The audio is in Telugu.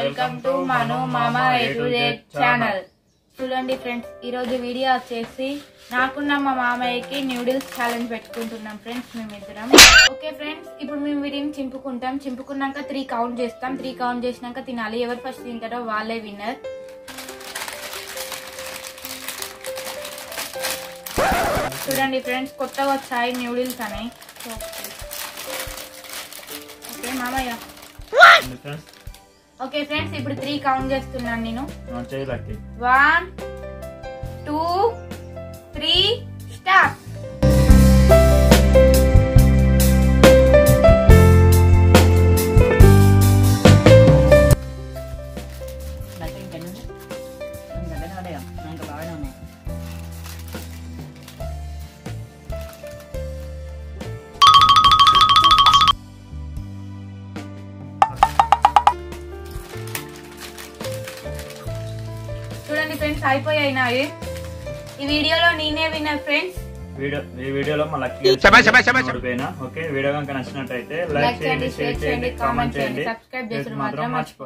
వెల్కమ్ టు మను మామ AtoZ ఛానల్. చూడండి ఫ్రెండ్స్, ఈ రోజు వీడియో వచ్చేసి నాకున్న మా మామయ్యకి న్యూడిల్స్ ఛాలెంజ్ పెట్టుకుంటున్నాం ఫ్రెండ్స్ మేమిద్దరం. ఓకే ఫ్రెండ్స్, ఇప్పుడు మేము వీటిని చింపుకున్నాక 3 కౌంట్ చేస్తాం. 3 కౌంట్ చేసినాక తినాలి. ఎవరు ఫస్ట్ తింటారో వాళ్ళే విన్నర్. చూడండి ఫ్రెండ్స్, కొత్తగా వచ్చాయి న్యూడిల్స్ అని. ఓకే మామయ్య. ఓకే ఫ్రెండ్స్, ఇప్పుడు 3 కౌంట్ చేస్తున్నాను నేను. 1 2 3 స్టార్ట్. చూడండి ఫ్రెండ్స్, అయిపోయాయి నావి. ఈ వీడియోలో నేనే విన్నర్ ఫ్రెండ్స్. ఈ వీడియోలో మన ఓకే, వీడియో కనుక నచ్చినట్టయితే లైక్ చేయండి, షేర్ చేయండి, కామెంట్ చేయండి, సబ్స్క్రైబ్ చేసి మాత్రం మర్చిపోకండి.